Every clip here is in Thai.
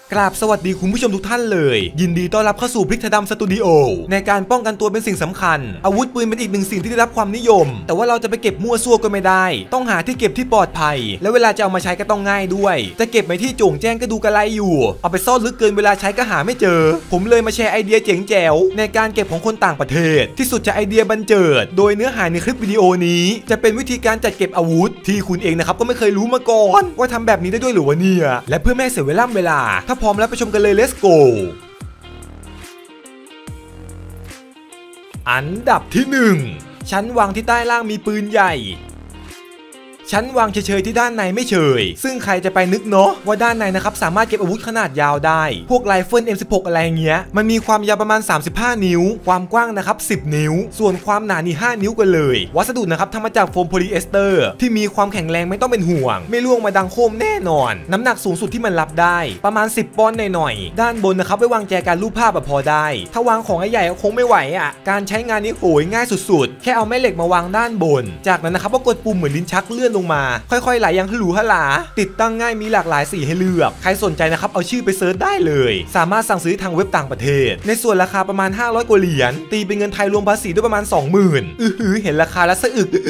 กราบสวัสดีคุณผู้ชมทุกท่านเลยยินดีต้อนรับเข้าสู่พริกไทยดำสตูดิโอในการป้องกันตัวเป็นสิ่งสำคัญอาวุธปืนเป็นอีกหนึ่งสิ่งที่ได้รับความนิยมแต่ว่าเราจะไปเก็บมั่วซั่วก็ไม่ได้ต้องหาที่เก็บที่ปลอดภัยและเวลาจะเอามาใช้ก็ต้องง่ายด้วยจะเก็บไว้ที่โจ่งแจ้งก็ดูกระไรอยู่เอาไปซ่อนลึกเกินเวลาใช้ก็หาไม่เจอผมเลยมาแชร์ไอเดียเจ๋งแจ๋วในการเก็บของคนต่างประเทศที่สุดจะไอเดียบันเจิดโดยเนื้อหาในคลิปวิดีโอนี้จะเป็นวิธีการจัดเก็บอาวุธที่คุณเองนะครับก็ไม่เคยรู้มาก่อนว่าทำแบบนี้ได้ด้วยหรือวะเนี่ยและเพื่อไม่ให้เสียเวลาถ้าพร้อมแล้วไปชมกันเลย let's go อันดับที่1ชั้นวางที่ใต้ล่างมีปืนใหญ่ชั้นวางเฉยๆที่ด้านในไม่เฉยซึ่งใครจะไปนึกเนาะว่าด้านในนะครับสามารถเก็บอาวุธขนาดยาวได้พวกไรเฟิล M16 อะไรเงี้ยมันมีความยาวประมาณ35นิ้วความกว้างนะครับ10นิ้วส่วนความหนานี่5นิ้วกันเลยวัสดุนะครับทำมาจากโฟมโพลีเอสเตอร์ที่มีความแข็งแรงไม่ต้องเป็นห่วงไม่ร่วงมาดังโคมแน่นอนน้ำหนักสูงสุดที่มันรับได้ประมาณ10ปอนด์หน่อยๆด้านบนนะครับไว้วางแจกันรูปภาพพอได้ถ้าวางของใหญ่ๆคงไม่ไหวการใช้งานนี้โหยง่ายสุดๆแค่เอาแม่เหล็กมาวางด้านบนจากนั้นนะครับก็กดปุ่มเหมือนลิ้นชักเลื่อนลงมาค่อยๆไหลยังหลูหลาติดตั้งง่ายมีหลากหลายสีให้เลือกใครสนใจนะครับเอาชื่อไปเซิร์ชได้เลยสามารถสั่งซื้อทางเว็บต่างประเทศในส่วนราคาประมาณ500กว่าเหรียญตีเป็นเงินไทยรวมภาษีด้วยประมาณ 20,000 เห็นราคาแล้วสะอึก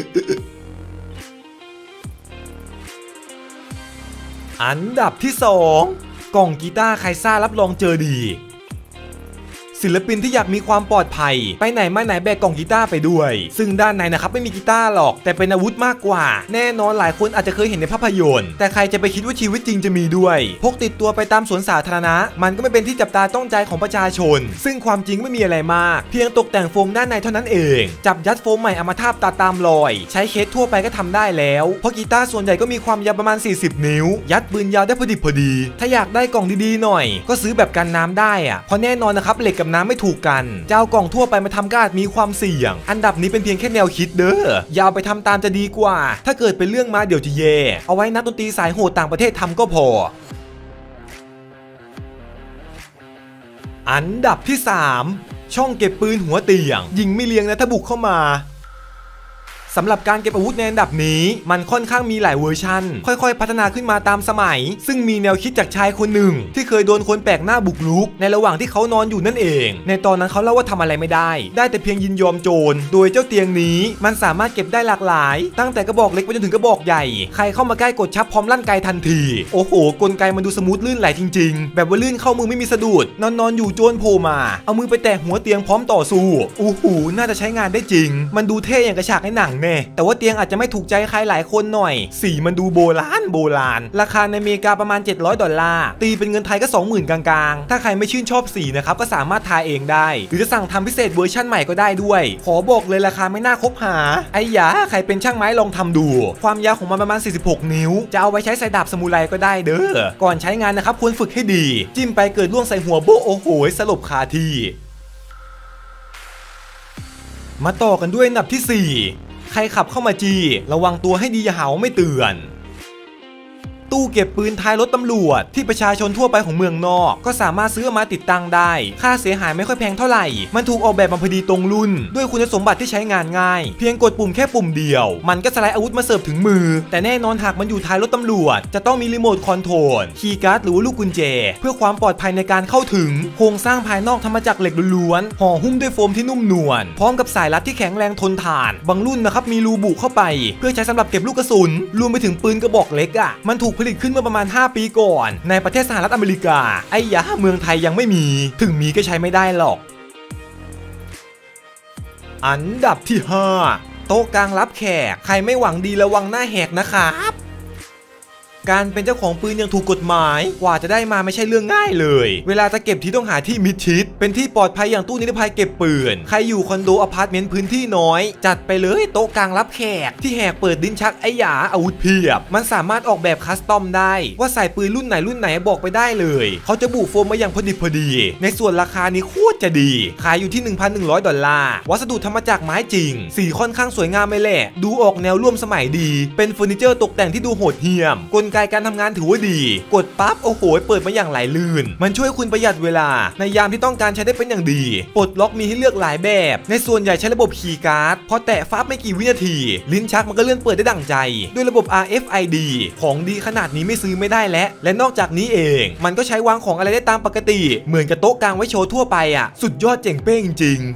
อันดับที่2กล่องกีตาร์ไคซ่ารับรองเจอดีศิลปินที่อยากมีความปลอดภัยไปไหนมาไหนแบกกล่องกีตาร์ไปด้วยซึ่งด้านในนะครับไม่มีกีตาร์หรอกแต่เป็นอาวุธมากกว่าแน่นอนหลายคนอาจจะเคยเห็นในภาพยนตร์แต่ใครจะไปคิดว่าชีวิตจริงจะมีด้วยพกติดตัวไปตามสวนสาธารณะมันก็ไม่เป็นที่จับตาต้องใจของประชาชนซึ่งความจริงไม่มีอะไรมากเพียงตกแต่งโฟมด้านในเท่านั้นเองจับยัดโฟมใหม่เอามาทาบตามรอยใช้เคสทั่วไปก็ทำได้แล้วเพราะกีตาร์ส่วนใหญ่ก็มีความยาวประมาณ40นิ้วยัดปืนยาวได้พอดีถ้าอยากได้กล่องดีๆหน่อยก็ซื้อแบบกันน้ำได้เพราะแน่นอนนะครับเหล็กกับน้ำไม่ถูกกันจะเอากล่องทั่วไปมาทำก็อาจมีความเสี่ยงอันดับนี้เป็นเพียงแค่แนวคิดเด้อยาวไปทำตามจะดีกว่าถ้าเกิดเป็นเรื่องมาเดี๋ยวจะแย่เอาไว้นักดนตรีสายโหดต่างประเทศทำก็พออันดับที่3ช่องเก็บปืนหัวเตียงยิงไม่เลี้ยงนะถ้าบุกเข้ามาสำหรับการเก็บอาวุธในอันดับนี้มันค่อนข้างมีหลายเวอร์ชันค่อยๆพัฒนาขึ้นมาตามสมัยซึ่งมีแนวคิดจากชายคนหนึ่งที่เคยโดนคนแปลกหน้าบุกรุกในระหว่างที่เขานอนอยู่นั่นเองในตอนนั้นเขาเล่าว่าทำอะไรไม่ได้แต่เพียงยินยอมโจรโดยเจ้าเตียงนี้มันสามารถเก็บได้หลากหลายตั้งแต่กระบอกเล็กไปจนถึงกระบอกใหญ่ใครเข้ามาใกล้กดชับพร้อมลั่นไกทันทีโอ้โหกลไกมันดูสมูทลื่นไหลจริงๆแบบว่าลื่นเข้ามือไม่มีสะดุดนอนอยู่โจรโผล่มาเอามือไปแตะหัวเตียงพร้อมต่อสู้โอ้โหน่าจะใช้งานได้จริงมันดูเท่อย่างกระฉากในหนังแน่แต่ว่าเตียงอาจจะไม่ถูกใจใครหลายคนหน่อยสีมันดูโบราณราคาในอเมริกาประมาณ$700ตีเป็นเงินไทยก็ 20,000 กลางๆถ้าใครไม่ชื่นชอบสีนะครับก็สามารถทาเองได้หรือจะสั่งทำพิเศษเวอร์ชั่นใหม่ก็ได้ด้วยขอบอกเลยราคาไม่น่าคบหาไอ้ยาใครเป็นช่างไม้ลองทำดูความยาวของมันประมาณ46นิ้วจะเอาไว้ใช้ใส่ดาบซามูไรก็ได้เด้อก่อนใช้งานนะครับควรฝึกให้ดีจิ้มไปเกิดล่วงใส่หัวโบโอ้โหสลบคาที่มาต่อกันด้วยอันดับที่4ใครขับเข้ามาจีระวังตัวให้ดีอย่าหาว่าไม่เตือนตู้เก็บปืนท้ายรถตำรวจที่ประชาชนทั่วไปของเมืองนอกก็สามารถซื้อมาติดตั้งได้ค่าเสียหายไม่ค่อยแพงเท่าไหร่มันถูกออกแบบมาพอดีตรงรุ่นด้วยคุณสมบัติที่ใช้งานง่ายเพียงกดปุ่มแค่ปุ่มเดียวมันก็สไลด์อาวุธมาเสิร์ฟถึงมือแต่แน่นอนหากมันอยู่ท้ายรถตำรวจจะต้องมีรีโมทคอนโทรลคีย์การ์ดหรือลูกกุญแจเพื่อความปลอดภัยในการเข้าถึงโครงสร้างภายนอกทำมาจากเหล็กล้วนๆห่อหุ้มด้วยโฟมที่นุ่มนวลพร้อมกับสายรัดที่แข็งแรงทนทานบางรุ่นนะครับมีรูบุเข้าไปเพื่อใช้สำหรับเก็บลูกกระสุนรวมไปถึงปืนกระบอกเล็กมันถูกผลิตขึ้นเมื่อประมาณ5 ปีก่อนในประเทศสหรัฐอเมริกาไอ้ยาเมืองไทยยังไม่มีถึงมีก็ใช้ไม่ได้หรอกอันดับที่5โต๊ะกลางรับแขกใครไม่หวังดีระวังหน้าแหกนะครับการเป็นเจ้าของปืนอย่างถูกกฎหมายกว่าจะได้มาไม่ใช่เรื่องง่ายเลยเวลาจะเก็บที่ต้องหาที่มิดชิดเป็นที่ปลอดภัยอย่างตู้นิรภัยเก็บปืนใครอยู่คอนโดอพาร์ตเมนต์พื้นที่น้อยจัดไปเลยโต๊ะกลางรับแขกที่แหกเปิดลิ้นชักไอ้หยาอาวุธเพียบมันสามารถออกแบบคัสตอมได้ว่าใส่ปืนรุ่นไหนบอกไปได้เลยเขาจะบุโฟมมาอย่างพอดีในส่วนราคานี้โคตรจะดีขายอยู่ที่$1,100วัสดุทำมาจากไม้จริงสีค่อนข้างสวยงามไม่แหละดูออกแนวร่วมสมัยดีเป็นเฟอร์นิเจอร์ตกแต่งที่ดูโหดเหี้ยมกลไกไกการทำงานถือว่าดีกดปั๊บโอ้โหเปิดมาอย่างไหลลื่นมันช่วยคุณประหยัดเวลาในยามที่ต้องการใช้ได้เป็นอย่างดีปลดล็อกมีให้เลือกหลายแบบในส่วนใหญ่ใช้ระบบคีย์การ์ดพอแตะฟับไม่กี่วินาทีลิ้นชักมันก็เลื่อนเปิดได้ดั่งใจด้วยระบบ RFID ของดีขนาดนี้ไม่ซื้อไม่ได้และนอกจากนี้เองมันก็ใช้วางของอะไรได้ตามปกติเหมือนกับโต๊ะกลางไว้โชว์ทั่วไปอ่ะสุดยอดเจ๋งเป้งจริง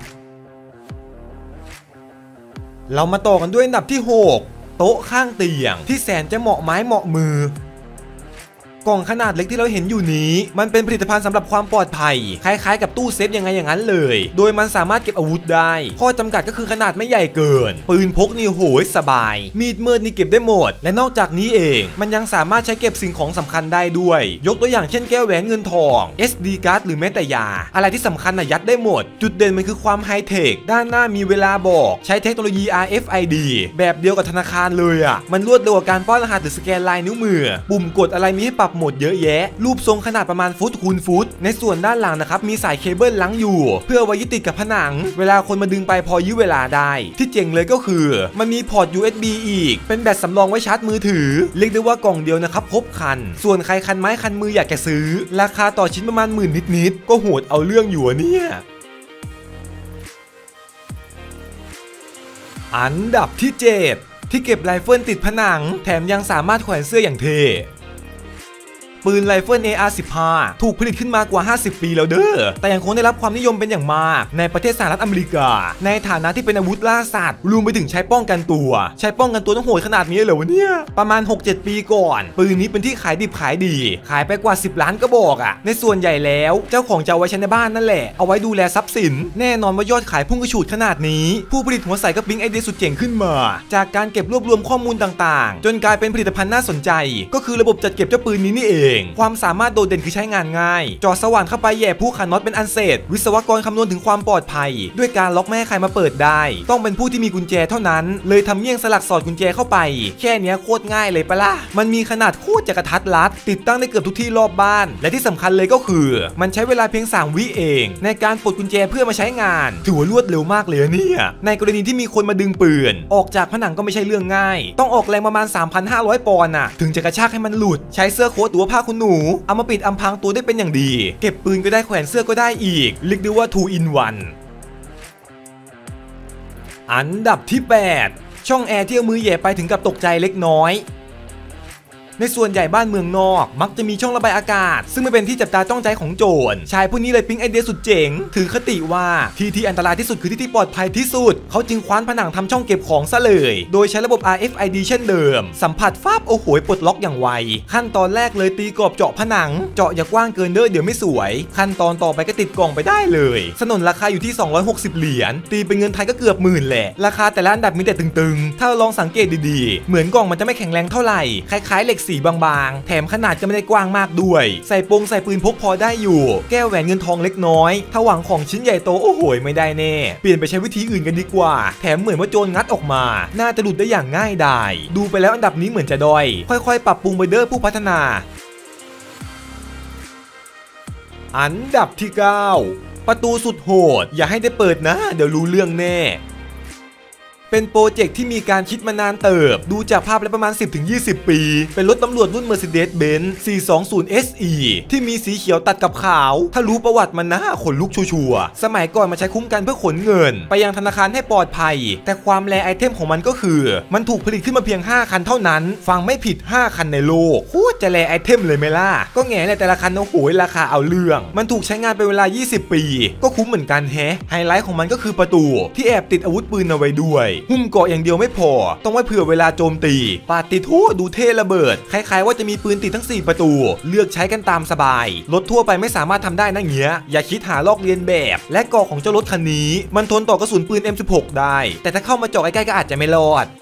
ๆเรามาต่อกันด้วยอันดับที่6โต๊ะข้างเตียงที่แสนจะเหมาะไม้เหมาะมือกล่องขนาดเล็กที่เราเห็นอยู่นี้มันเป็นผลิตภัณฑ์สำหรับความปลอดภัยคล้ายๆกับตู้เซฟยังไงอย่างนั้นเลยโดยมันสามารถเก็บอาวุธได้ข้อจำกัดก็คือขนาดไม่ใหญ่เกินปืนพกนี่โหยสบายมีดมืดนี่เก็บได้หมดและนอกจากนี้เองมันยังสามารถใช้เก็บสิ่งของสำคัญได้ด้วยยกตัวอย่างเช่นแก้วแหวนเงินทอง SD card หรือแม้แต่ยาอะไรที่สำคัญยัดได้หมดจุดเด่นมันคือความไฮเทคด้านหน้ามีเวลาบอกใช้เทคโนโลยี RFID แบบเดียวกับธนาคารเลยอ่ะมันรวดเร็วกว่าการป้อนรหัสหรือสแกนลายนิ้วมือปุ่มกดอะไรมีให้ปรับโหมดเยอะแยะรูปทรงขนาดประมาณฟุตคูณฟุตในส่วนด้านหลังนะครับมีสายเคเบิลลังอยู่เพื่อไว้ยึดติดกับผนังเวลาคนมาดึงไปพอยื้อเวลาได้ที่เจ๋งเลยก็คือมันมีพอร์ต USB อีกเป็นแบตสำรองไว้ชาร์จมือถือเรียกได้ว่ากล่องเดียวนะครับครบคันส่วนใครคันไม้คันมืออยากจะซื้อราคาต่อชิ้นประมาณหมื่นนิดๆก็โหดเอาเรื่องอยู่เนี่ยอันดับที่7ที่เก็บไรเฟิลติดผนังแถมยังสามารถแขวนเสื้ออย่างเท่ปืนไรเฟิล AR-15 ถูกผลิตขึ้นมากว่า50 ปีแล้วเด้อแต่ยังคงได้รับความนิยมเป็นอย่างมากในประเทศสหรัฐอเมริกาในฐานะที่เป็นอาวุธล่าสัตว์รวมไปถึงใช้ป้องกันตัวต้องโหดขนาดนี้เหรอวะเนี่ยประมาณ 6-7 ปีก่อนปืนนี้เป็นที่ขายดิบขายดีขายไปกว่า10 ล้านกระบอกอ่ะในส่วนใหญ่แล้วเจ้าของจะเอาไว้ใช้ในบ้านนั่นแหละเอาไว้ดูแลทรัพย์สินแน่นอนว่ายอดขายพุ่งกระฉูดขนาดนี้ผู้ผลิตหัวใสก็ปิ๊งไอเดียสุดเจ๋งขึ้นมาจากการเก็บรวบรวมข้อมูลต่างๆจนกลายเป็นผลิตภัณฑ์น่าสนใจก็คือระบบจัดเก็บเจ้าปืนนี้นี่เองความสามารถโดดเด่นคือใช้งานง่ายจอสว่านเข้าไปแย่ผู้ขันน็อตเป็นอันเสร็จวิศวกรคำนวณถึงความปลอดภัยด้วยการล็อกไม่ให้ใครมาเปิดได้ต้องเป็นผู้ที่มีกุญแจเท่านั้นเลยทำเมี่ยงสลักสอดกุญแจเข้าไปแค่นี้โคตรง่ายเลยปะล่ะมันมีขนาดโคตรจะกระทัดรัดติดตั้งได้เกือบทุกที่รอบบ้านและที่สำคัญเลยก็คือมันใช้เวลาเพียง3 วิเองในการปลดกุญแจเพื่อมาใช้งานถือว่ารวดเร็วมากเลยเนี่ยในกรณีที่มีคนมาดึงปืนออกจากผนังก็ไม่ใช่เรื่องง่ายต้องออกแรงประมาณ 3,500 ปอนด์น่ะถึงจะกระชากให้มันหลุดใช้เสื้อโค้ทหรือผ้าขนหนูเอามาปิดอำพรางตัวได้เป็นอย่างดีเก็บปืนก็ได้แขวนเสื้อก็ได้อีกเรียกได้ว่า 2 in 1อันดับที่8ช่องแอร์ที่เอามือแย่ไปถึงกับตกใจเล็กน้อยในส่วนใหญ่บ้านเมืองนอกมักจะมีช่องระบายอากาศซึ่งไม่เป็นที่จับตาจ้องใจของโจรชายผู้นี้เลยปิ๊งไอเดียสุดเจ๋งถือคติว่าที่อันตรายที่สุดคือที่ปลอดภัยที่สุดเขาจึงคว้านผนังทำช่องเก็บของซะเลยโดยใช้ระบบ RFID เช่นเดิมสัมผัสฟาบโอ้โหปลดล็อกอย่างไวขั้นตอนแรกเลยตีกรอบเจาะผนังเจาะอย่ากว้างเกินเด้อเดี๋ยวไม่สวยขั้นตอนต่อไปก็ติดกล่องไปได้เลยสนนราคาอยู่ที่260 เหรียญตีเป็นเงินไทยก็เกือบหมื่นแหละราคาแต่ละอันดับมีแต่ตึงๆถ้าเราลองสังเกตดีๆเหมือนกล่องมันจะไม่แข็งแรงเท่าไหร่คล้ายๆเหล็กสีบางๆแถมขนาดก็ไม่ได้กว้างมากด้วยใส่ปืนพกพอได้อยู่แก้วแหวนเงินทองเล็กน้อยถ้าหวังของชิ้นใหญ่โตโอ้โหไม่ได้แน่เปลี่ยนไปใช้วิธีอื่นกันดีกว่าแถมเหมือนว่าโจรงัดออกมาน่าจะหลุดได้อย่างง่ายดายดูไปแล้วอันดับนี้เหมือนจะด้อยค่อยๆปรับปรุงไปเด้อผู้พัฒนาอันดับที่9ประตูสุดโหดอย่าให้ได้เปิดนะเดี๋ยวรู้เรื่องแน่เป็นโปรเจกต์ที่มีการคิดมานานเติบดูจากภาพแล้วประมาณ 10-20 ปีเป็นรถตำรวจรุ่น Mercedes-Benz 420 SE ที่มีสีเขียวตัดกับขาวถ้ารู้ประวัติมันนะขนลุกชัวร์สมัยก่อนมาใช้คุ้มกันเพื่อขนเงินไปยังธนาคารให้ปลอดภัยแต่ความแรไอเทมของมันก็คือมันถูกผลิตขึ้นมาเพียง5 คันเท่านั้นฟังไม่ผิด5 คันในโลกโคตรจะแรไอเทมเลยไหมล่ะก็แง่เลยแต่ละคันโอ้โหราคาเอาเรื่องมันถูกใช้งานเป็นเวลา20 ปีก็คุ้มเหมือนกันแฮะไฮไลท์ของมันก็คือประตูที่แอบติดอาวุธปืนเอาไว้ด้วยหุ้มเกาะอย่างเดียวไม่พอต้องไว้เผื่อเวลาโจมตีปาติโถดูเท่ระเบิดคล้ายๆว่าจะมีปืนติดทั้ง4 ประตูเลือกใช้กันตามสบายรถทั่วไปไม่สามารถทำได้นะเงี้ยอย่าคิดหาลอกเลียนแบบและเกาะของเจ้ารถคันนี้มันทนต่อกระสุนปืน M16 ได้แต่ถ้าเข้ามาเจาะใกล้ๆก็อาจจะไม่รอด